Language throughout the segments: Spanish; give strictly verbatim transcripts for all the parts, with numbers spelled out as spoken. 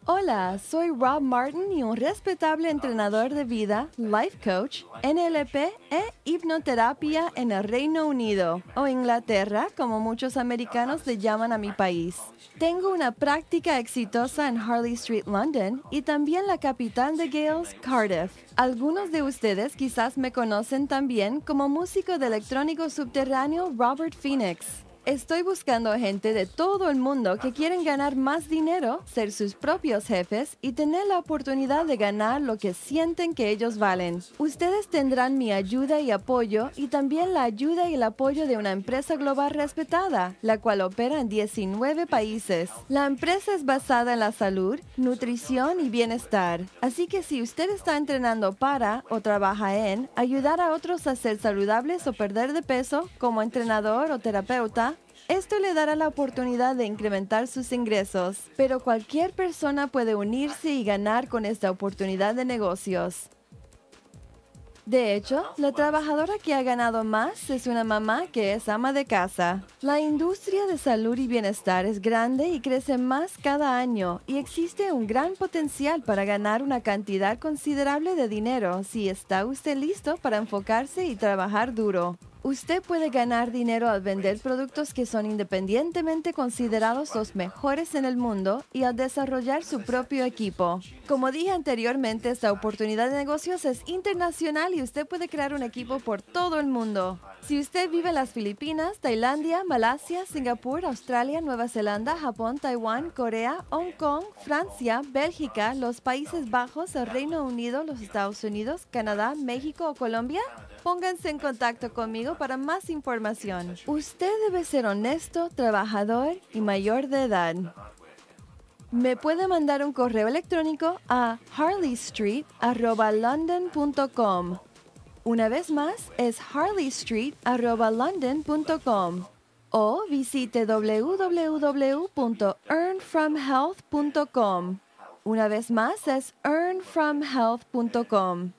Hola, soy Rob Martin y un respetable entrenador de vida, life coach, N L P e hipnoterapia en el Reino Unido, o Inglaterra, como muchos americanos le llaman a mi país. Tengo una práctica exitosa en Harley Street, London, y también la capital de Gales, Cardiff. Algunos de ustedes quizás me conocen también como músico de electrónico subterráneo Robert Phoenix. Estoy buscando gente de todo el mundo que quieren ganar más dinero, ser sus propios jefes y tener la oportunidad de ganar lo que sienten que ellos valen. Ustedes tendrán mi ayuda y apoyo y también la ayuda y el apoyo de una empresa global respetada, la cual opera en diecinueve países. La empresa es basada en la salud, nutrición y bienestar. Así que si usted está entrenando para o trabaja en ayudar a otros a ser saludables o perder de peso como entrenador o terapeuta, esto le dará la oportunidad de incrementar sus ingresos, pero cualquier persona puede unirse y ganar con esta oportunidad de negocios. De hecho, la trabajadora que ha ganado más es una mamá que es ama de casa. La industria de salud y bienestar es grande y crece más cada año, y existe un gran potencial para ganar una cantidad considerable de dinero si está usted listo para enfocarse y trabajar duro. Usted puede ganar dinero al vender productos que son independientemente considerados los mejores en el mundo y al desarrollar su propio equipo. Como dije anteriormente, esta oportunidad de negocios es internacional y usted puede crear un equipo por todo el mundo. Si usted vive en las Filipinas, Tailandia, Malasia, Singapur, Australia, Nueva Zelanda, Japón, Taiwán, Corea, Hong Kong, Francia, Bélgica, los Países Bajos, el Reino Unido, los Estados Unidos, Canadá, México o Colombia, pónganse en contacto conmigo para más información. Usted debe ser honesto, trabajador y mayor de edad. Me puede mandar un correo electrónico a harley street arroba london punto com. Una vez más, es harley street arroba london punto com. O visite w w w punto earn from health punto com. Una vez más, es earn from health punto com.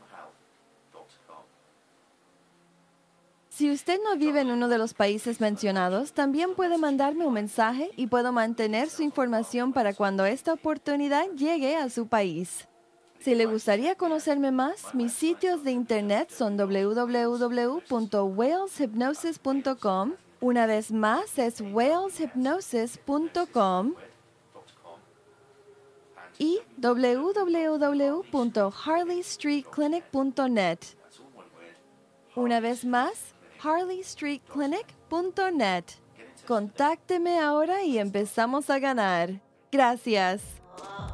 Si usted no vive en uno de los países mencionados, también puede mandarme un mensaje y puedo mantener su información para cuando esta oportunidad llegue a su país. Si le gustaría conocerme más, mis sitios de internet son w w w punto wales hypnosis punto com. Una vez más es wales hypnosis punto com y w w w punto harley street clinic punto net. Una vez más, harley street clinic punto net. Contácteme ahora y empezamos a ganar. Gracias.